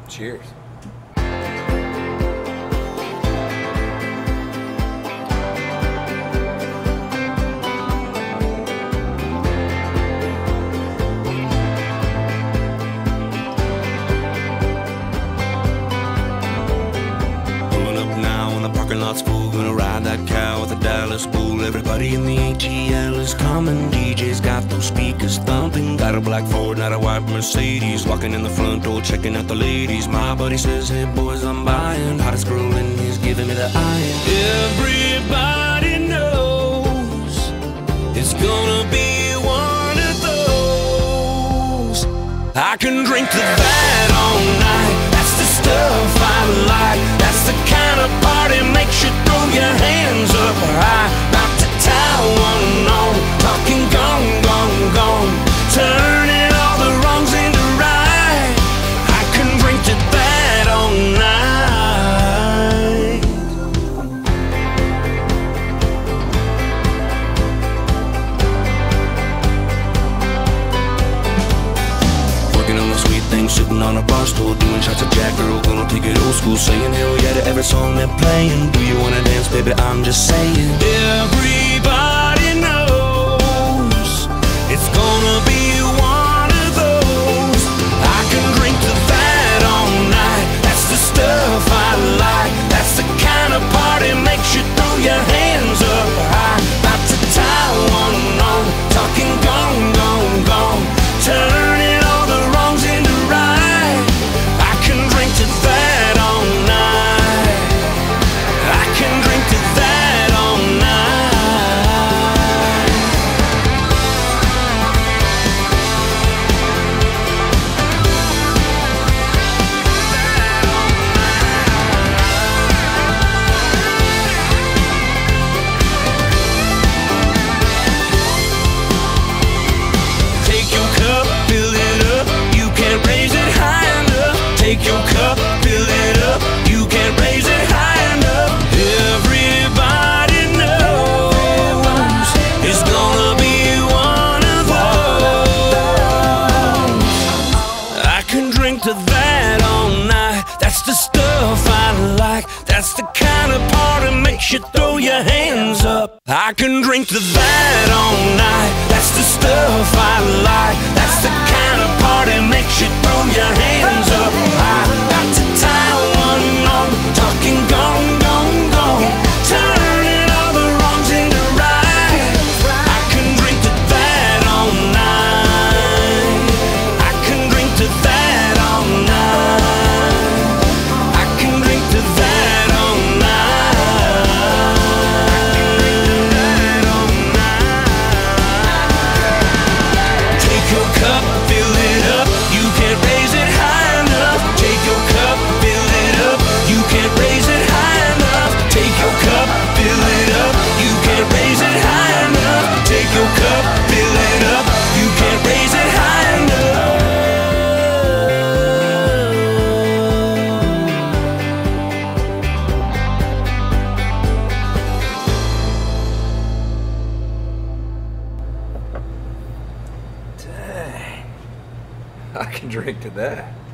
Cheers. Parking lot's full, gonna ride that cow with a Dallas bull. Everybody in the ATL is coming. DJ's got those speakers thumping. Got a black Ford, not a white Mercedes. Walking in the front door, checking out the ladies. My buddy says, hey boys, I'm buying. Hottest girl in he's giving me the iron. Everybody knows it's gonna be one of those. I can drink to that all night. That's the stuff I like. That's the kind of party makes you throw your hands up high. About to tie one on, talking gone, gone, gone, turning all the wrongs into right. I can drink to that all night. Working on the sweet thing, sitting on a bar stool, doing shots of Jack. Girl, gonna take it old school, saying hell yeah to every song they're playing. Do you wanna dance, baby? I'm just saying. Everybody knows it's gonna be one of those. I can drink to that all night. That's the stuff I like. That's the kind of party makes you throw your hands up high. About to tie one on, talking gone, gone, gone, turning all the wrongs into right. I can drink to that all night. I can drink to that all night. Take your cup, fill it up. You can't raise it high enough. Take your cup, fill it up. You can't raise it high enough. Everybody knows it's gonna be one of those. I can drink to that all night. That's the stuff I like. That's the kind of party makes you throw your hands up. I can drink to that all night. That's the stuff I like. That's the kind of party makes you throw your hands up. I got to tie one on, talking gone, gone, gone, turning all the wrongs into right. I can drink to that all night. I can drink to that all night. I can drink to that all night. Take your cup, fill it up. You can't raise it high enough. Take your cup, fill it up. You can't raise it high enough. Take your cup, fill it up. You can't raise it high enough. Take your cup, fill it up. You can't raise it high enough. Dang. I can drink to that.